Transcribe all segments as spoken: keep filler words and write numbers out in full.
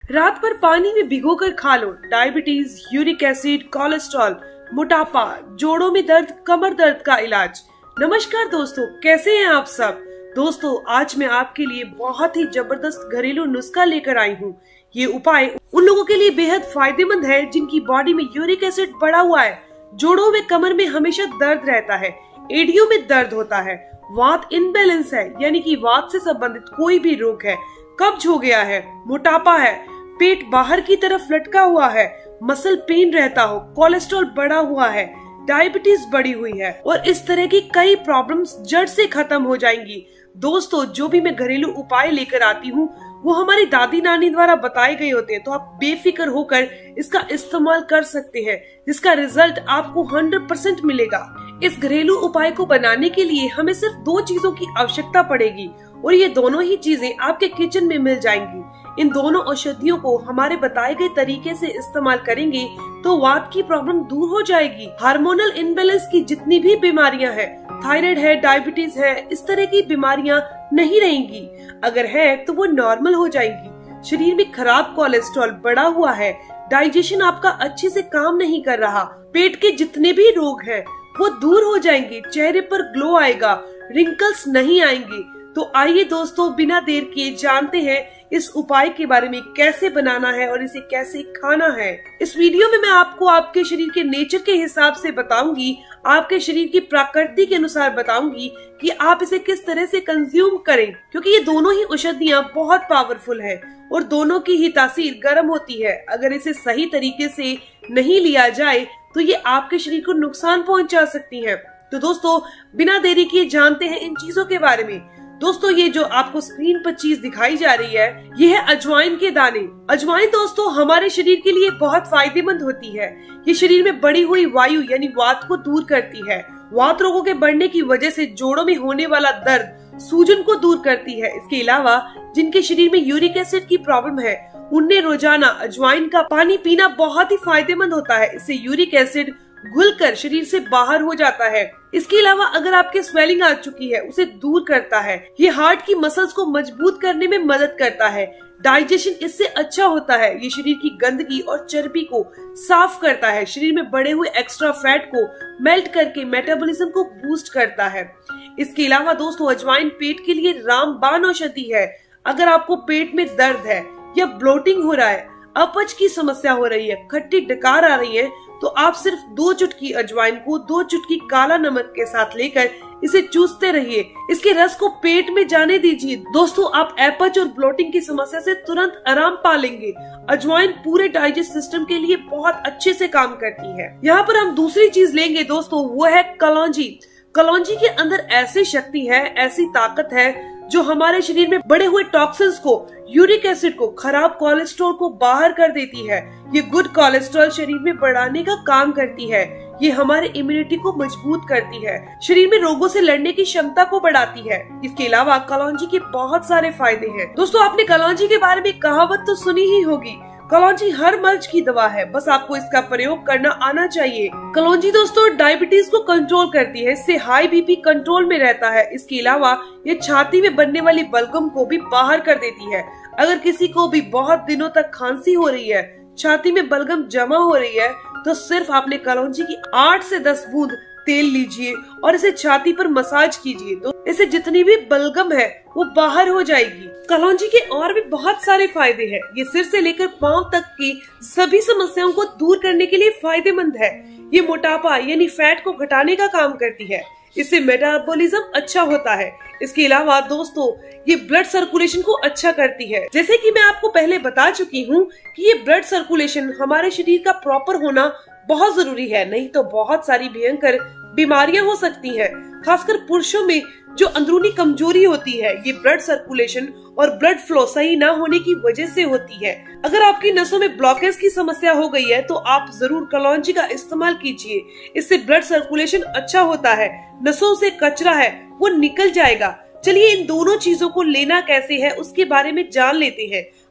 रात भर पानी में भिगोकर खा लो। डायबिटीज, यूरिक एसिड, कोलेस्ट्रॉल, मोटापा, जोड़ों में दर्द, कमर दर्द का इलाज। नमस्कार दोस्तों, कैसे हैं आप सब। दोस्तों, आज मैं आपके लिए बहुत ही जबरदस्त घरेलू नुस्खा लेकर आई हूँ। ये उपाय उन लोगों के लिए बेहद फायदेमंद है जिनकी बॉडी में यूरिक एसिड बढ़ा हुआ है, जोड़ों में कमर में हमेशा दर्द रहता है, एड़ियों में दर्द होता है, वात इनबैलेंस है यानी कि वात से संबंधित कोई भी रोग है, कब्ज हो गया है, मोटापा है, पेट बाहर की तरफ लटका हुआ है, मसल पेन रहता हो, कोलेस्ट्रॉल बढ़ा हुआ है, डायबिटीज बढ़ी हुई है और इस तरह की कई प्रॉब्लम्स जड़ से खत्म हो जाएंगी। दोस्तों, जो भी मैं घरेलू उपाय लेकर आती हूँ वो हमारी दादी नानी द्वारा बताए गए होते हैं, तो आप बेफिक्र होकर इसका इस्तेमाल कर सकते हैं, जिसका रिजल्ट आपको हंड्रेड परसेंट मिलेगा। इस घरेलू उपाय को बनाने के लिए हमें सिर्फ दो चीजों की आवश्यकता पड़ेगी और ये दोनों ही चीजें आपके किचन में मिल जाएंगी। इन दोनों औषधियों को हमारे बताए गए तरीके से इस्तेमाल करेंगे तो वात की प्रॉब्लम दूर हो जाएगी। हार्मोनल इनबैलेंस की जितनी भी बीमारियां हैं, थायराइड है, डायबिटीज है, इस तरह की बीमारियां नहीं रहेंगी। अगर है तो वो नॉर्मल हो जाएंगी। शरीर में खराब कोलेस्ट्रॉल बढ़ा हुआ है, डाइजेशन आपका अच्छे से काम नहीं कर रहा, पेट के जितने भी रोग हैं वो दूर हो जाएंगे, चेहरे पर ग्लो आएगा, रिंकल्स नहीं आएंगे। तो आइए दोस्तों, बिना देर किए जानते हैं इस उपाय के बारे में, कैसे बनाना है और इसे कैसे खाना है। इस वीडियो में मैं आपको आपके शरीर के नेचर के हिसाब से बताऊंगी, आपके शरीर की प्रकृति के अनुसार बताऊंगी कि आप इसे किस तरह से कंज्यूम करें, क्योंकि ये दोनों ही औषधियाँ बहुत पावरफुल है और दोनों की ही तासीर गर्म होती है। अगर इसे सही तरीके से नहीं लिया जाए तो ये आपके शरीर को नुकसान पहुंचा सकती है। तो दोस्तों, बिना देरी किए जानते हैं इन चीजों के बारे में। दोस्तों, ये जो आपको स्क्रीन पर चीज दिखाई जा रही है, ये है अजवाइन के दाने। अजवाइन दोस्तों हमारे शरीर के लिए बहुत फायदेमंद होती है। ये शरीर में बढ़ी हुई वायु यानी वात को दूर करती है। वात रोगों के बढ़ने की वजह से जोड़ों में होने वाला दर्द, सूजन को दूर करती है। इसके अलावा जिनके शरीर में यूरिक एसिड की प्रॉब्लम है, उन्हें रोजाना अजवाइन का पानी पीना बहुत ही फायदेमंद होता है। इससे यूरिक एसिड घुलकर शरीर से बाहर हो जाता है। इसके अलावा अगर आपके स्वेलिंग आ चुकी है, उसे दूर करता है। ये हार्ट की मसल्स को मजबूत करने में मदद करता है। डाइजेशन इससे अच्छा होता है। ये शरीर की गंदगी और चर्बी को साफ करता है। शरीर में बढ़े हुए एक्स्ट्रा फैट को मेल्ट करके मेटाबॉलिज्म को बूस्ट करता है। इसके अलावा दोस्तों, अजवाइन पेट के लिए रामबाण औषधि है। अगर आपको पेट में दर्द है या ब्लोटिंग हो रहा है, अपच की समस्या हो रही है, खट्टी डकार आ रही है, तो आप सिर्फ दो चुटकी अजवाइन को दो चुटकी काला नमक के साथ लेकर इसे चूसते रहिए। इसके रस को पेट में जाने दीजिए। दोस्तों, आप अपच और ब्लोटिंग की समस्या से तुरंत आराम पा लेंगे। अजवाइन पूरे डाइजेस्ट सिस्टम के लिए बहुत अच्छे से काम करती है। यहाँ पर हम दूसरी चीज लेंगे दोस्तों, वो है कलौंजी। कलौंजी के अंदर ऐसी शक्ति है, ऐसी ताकत है जो हमारे शरीर में बढ़े हुए टॉक्सिन्स को, यूरिक एसिड को, खराब कोलेस्ट्रॉल को बाहर कर देती है। ये गुड कोलेस्ट्रॉल शरीर में बढ़ाने का काम करती है। ये हमारे इम्यूनिटी को मजबूत करती है, शरीर में रोगों से लड़ने की क्षमता को बढ़ाती है। इसके अलावा कलौंजी के बहुत सारे फायदे हैं। दोस्तों, आपने कलौंजी के बारे में कहावत तो सुनी ही होगी, कलौंजी हर मर्ज की दवा है, बस आपको इसका प्रयोग करना आना चाहिए। कलौंजी दोस्तों डायबिटीज को कंट्रोल करती है। इससे हाई बीपी कंट्रोल में रहता है। इसके अलावा ये छाती में बनने वाली बलगम को भी बाहर कर देती है। अगर किसी को भी बहुत दिनों तक खांसी हो रही है, छाती में बलगम जमा हो रही है, तो सिर्फ आपने कलौंजी की आठ से दस बूंद तेल लीजिए और इसे छाती पर मसाज कीजिए, तो इसे जितनी भी बलगम है वो बाहर हो जाएगी। कलौंजी के और भी बहुत सारे फायदे हैं। ये सिर से लेकर पांव तक की सभी समस्याओं को दूर करने के लिए फायदेमंद है। ये मोटापा यानी फैट को घटाने का काम करती है। इससे मेटाबॉलिज्म अच्छा होता है। इसके अलावा दोस्तों, ये ब्लड सर्कुलेशन को अच्छा करती है। जैसे कि मैं आपको पहले बता चुकी हूँ कि ये ब्लड सर्कुलेशन हमारे शरीर का प्रॉपर होना बहुत जरूरी है, नहीं तो बहुत सारी भयंकर बीमारियां हो सकती हैं। खासकर पुरुषों में जो अंदरूनी कमजोरी होती है, ये ब्लड सर्कुलेशन और ब्लड फ्लो सही ना होने की वजह से होती है। अगर आपकी नसों में ब्लॉकेज की समस्या हो गई है तो आप जरूर कलौंजी का इस्तेमाल कीजिए। इससे ब्लड सर्कुलेशन अच्छा होता है, नसों से कचरा है वो निकल जाएगा। चलिए इन दोनों चीजों को लेना कैसे है उसके बारे में जान लेते हैं।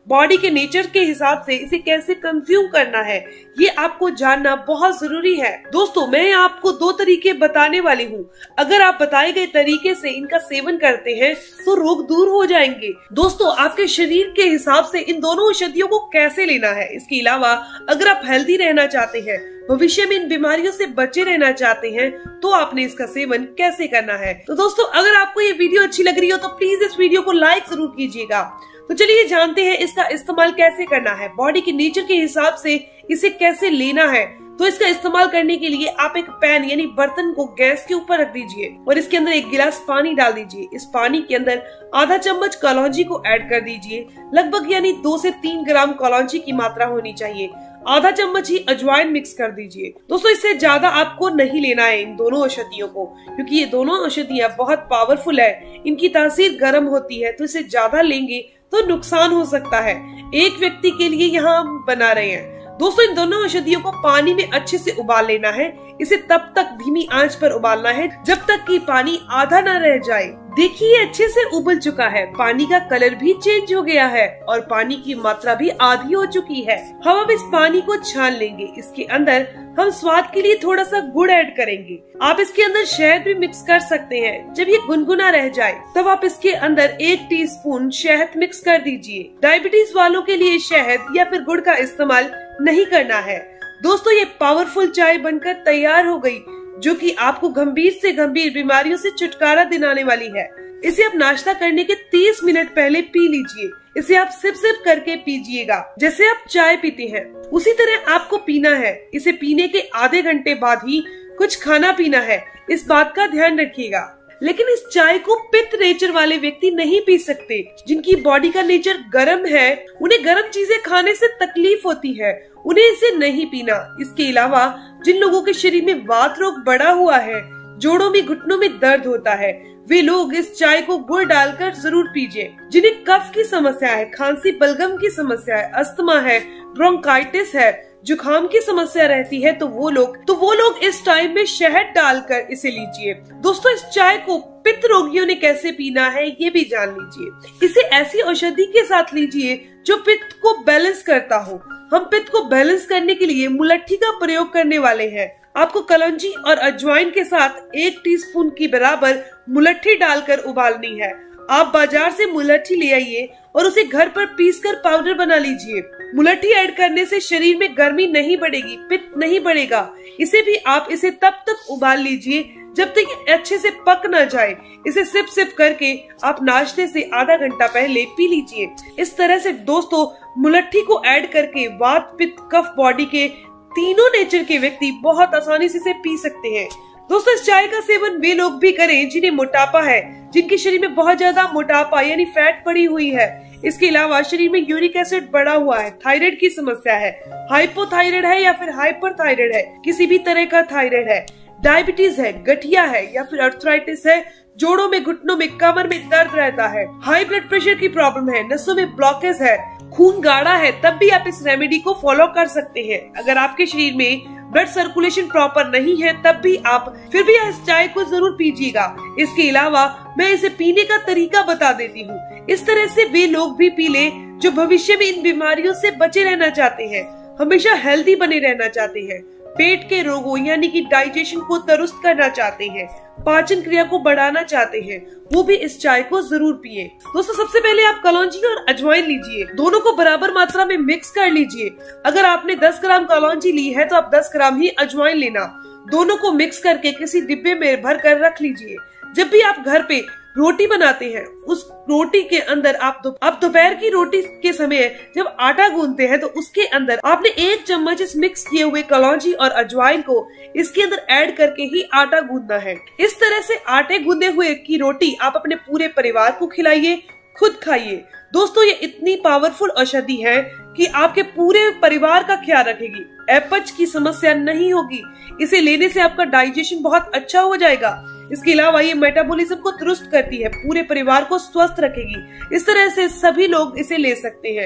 बॉडी के नेचर के हिसाब से इसे कैसे कंज्यूम करना है, ये आपको जानना बहुत जरूरी है। दोस्तों, मैं आपको दो तरीके बताने वाली हूँ। अगर आप बताए गए तरीके से इनका सेवन करते हैं तो रोग दूर हो जाएंगे। दोस्तों, आपके शरीर के हिसाब से इन दोनों औषधियों को कैसे लेना है, इसके अलावा अगर आप हेल्दी रहना चाहते हैं, भविष्य में इन बीमारियों से बचे रहना चाहते हैं, तो आपने इसका सेवन कैसे करना है। तो दोस्तों, अगर आपको ये वीडियो अच्छी लग रही हो तो प्लीज इस वीडियो को लाइक जरूर कीजिएगा। तो चलिए जानते हैं इसका इस्तेमाल कैसे करना है, बॉडी के नेचर के हिसाब से इसे कैसे लेना है। तो इसका इस्तेमाल करने के लिए आप एक पैन यानी बर्तन को गैस के ऊपर रख दीजिए और इसके अंदर एक गिलास पानी डाल दीजिए। इस पानी के अंदर आधा चम्मच कलौंजी को ऐड कर दीजिए। लगभग यानी दो से तीन ग्राम कलौंजी की मात्रा होनी चाहिए। आधा चम्मच ही अजवाइन मिक्स कर दीजिए। दोस्तों, इससे ज्यादा आपको नहीं लेना है इन दोनों औषधियों को, क्योंकि ये दोनों औषधियाँ बहुत पावरफुल है। इनकी तासीर गर्म होती है, तो इसे ज्यादा लेंगे तो नुकसान हो सकता है। एक व्यक्ति के लिए यहाँ हम बना रहे हैं। दोस्तों, इन दोनों औषधियों को पानी में अच्छे से उबाल लेना है। इसे तब तक धीमी आंच पर उबालना है जब तक कि पानी आधा न रह जाए। देखिए, अच्छे से उबल चुका है, पानी का कलर भी चेंज हो गया है और पानी की मात्रा भी आधी हो चुकी है। हम अब इस पानी को छान लेंगे। इसके अंदर हम स्वाद के लिए थोड़ा सा गुड़ ऐड करेंगे। आप इसके अंदर शहद भी मिक्स कर सकते हैं। जब ये गुनगुना रह जाए तब आप इसके अंदर एक टीस्पून शहद मिक्स कर दीजिए। डायबिटीज वालों के लिए शहद या फिर गुड़ का इस्तेमाल नहीं करना है। दोस्तों, ये पावरफुल चाय बनकर तैयार हो गई, जो कि आपको गंभीर से गंभीर बीमारियों से छुटकारा दिलाने वाली है। इसे आप नाश्ता करने के तीस मिनट पहले पी लीजिए। इसे आप सिप सिप करके पीजिएगा, जैसे आप चाय पीते हैं उसी तरह आपको पीना है। इसे पीने के आधे घंटे बाद ही कुछ खाना पीना है, इस बात का ध्यान रखिएगा। लेकिन इस चाय को पित्त नेचर वाले व्यक्ति नहीं पी सकते। जिनकी बॉडी का नेचर गर्म है, उन्हें गर्म चीजें खाने से तकलीफ होती है, उन्हें इसे नहीं पीना। इसके अलावा जिन लोगों के शरीर में वात रोग बढ़ा हुआ है, जोड़ों में घुटनों में दर्द होता है, वे लोग इस चाय को गुड़ डालकर जरूर पीजिए। जिन्हें कफ की समस्या है, खांसी बलगम की समस्या है, अस्थमा है, ब्रोंकाइटिस है, जुकाम की समस्या रहती है, तो वो लोग तो वो लोग इस टाइम में शहद डालकर इसे लीजिए। दोस्तों, इस चाय को पित्त रोगियों ने कैसे पीना है ये भी जान लीजिए। इसे ऐसी औषधि के साथ लीजिए जो पित्त को बैलेंस करता हो। हम पित्त को बैलेंस करने के लिए मुलट्ठी का प्रयोग करने वाले हैं। आपको कलौंजी और अजवाइन के साथ एक टीस्पून की बराबर मुलट्ठी डालकर उबालनी है। आप बाजार से मुलट्ठी ले आइए और उसे घर पर पीसकर पाउडर बना लीजिए। मुलट्ठी ऐड करने से शरीर में गर्मी नहीं बढ़ेगी, पित्त नहीं बढ़ेगा। इसे भी आप इसे तब तक उबाल लीजिए जब तक अच्छे से पक न जाए। इसे सिप सिप करके आप नाश्ते से आधा घंटा पहले पी लीजिए। इस तरह से दोस्तों, मुलट्ठी को ऐड करके वात, पित्त, कफ बॉडी के तीनों नेचर के व्यक्ति बहुत आसानी से इसे पी सकते हैं। दोस्तों, इस चाय का सेवन वे लोग भी करें जिन्हें मोटापा है, जिनके शरीर में बहुत ज्यादा मोटापा यानी फैट पड़ी हुई है। इसके अलावा शरीर में यूरिक एसिड बढ़ा हुआ है, थायराइड की समस्या है, हाइपोथायराइड है या फिर हाइपरथायराइड है, किसी भी तरह का थायराइड है, डायबिटीज है, गठिया है या फिर अर्थराइटिस है, जोड़ों में, घुटनों में, कमर में दर्द रहता है, हाई ब्लड प्रेशर की प्रॉब्लम है, नसों में ब्लॉकेज है, खून गाढ़ा है, तब भी आप इस रेमेडी को फॉलो कर सकते हैं। अगर आपके शरीर में ब्लड सर्कुलेशन प्रॉपर नहीं है तब भी आप फिर भी इस चाय को जरूर पीजिएगा। इसके अलावा मैं इसे पीने का तरीका बता देती हूँ। इस तरह से वे लोग भी पी ले जो भविष्य में इन बीमारियों से बचे रहना चाहते हैं, हमेशा हेल्दी बने रहना चाहते हैं, पेट के रोगों यानी कि डाइजेशन को दुरुस्त करना चाहते हैं, पाचन क्रिया को बढ़ाना चाहते हैं, वो भी इस चाय को जरूर पिए। दोस्तों, सबसे पहले आप कलौंजी और अजवाइन लीजिए, दोनों को बराबर मात्रा में मिक्स कर लीजिए। अगर आपने दस ग्राम कलौंजी ली है तो आप दस ग्राम ही अजवाइन लेना। दोनों को मिक्स करके किसी डिब्बे में भर कर रख लीजिए। जब भी आप घर पे रोटी बनाते हैं, उस रोटी के अंदर आप दो, आप दोपहर की रोटी के समय जब आटा गूंदते हैं तो उसके अंदर आपने एक चम्मच इस मिक्स किए हुए कलौंजी और अजवाइन को इसके अंदर ऐड करके ही आटा गूंदना है। इस तरह से आटे गूंदे हुए की रोटी आप अपने पूरे परिवार को खिलाइए, खुद खाइए। दोस्तों, ये इतनी पावरफुल औषधि है कि आपके पूरे परिवार का ख्याल रखेगी, अपच की समस्या नहीं होगी। इसे लेने से आपका डाइजेशन बहुत अच्छा हो जाएगा। इसके अलावा ये मेटाबॉलिज्म को दुरुस्त करती है, पूरे परिवार को स्वस्थ रखेगी। इस तरह से सभी लोग इसे ले सकते हैं।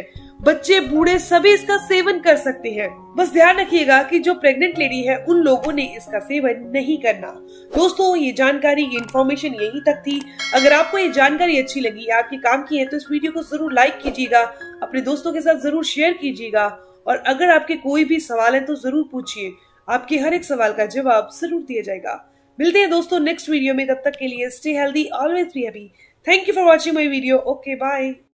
बच्चे बूढ़े सभी इसका सेवन कर सकते हैं। बस ध्यान रखिएगा कि जो प्रेग्नेंट लेडी है उन लोगों ने इसका सेवन नहीं करना। दोस्तों ये जानकारी, ये इन्फॉर्मेशन यहीं तक थी। अगर आपको ये जानकारी अच्छी लगी, आपके काम की है, तो इस वीडियो को जरूर लाइक कीजिएगा, अपने दोस्तों के साथ जरूर शेयर कीजिएगा और अगर आपके कोई भी सवाल है तो जरूर पूछिए, आपके हर एक सवाल का जवाब जरूर दिया जाएगा। मिलते हैं दोस्तों नेक्स्ट वीडियो में, तब तक के लिए stay healthy, always be happy. Thank you for watching my video. Okay bye.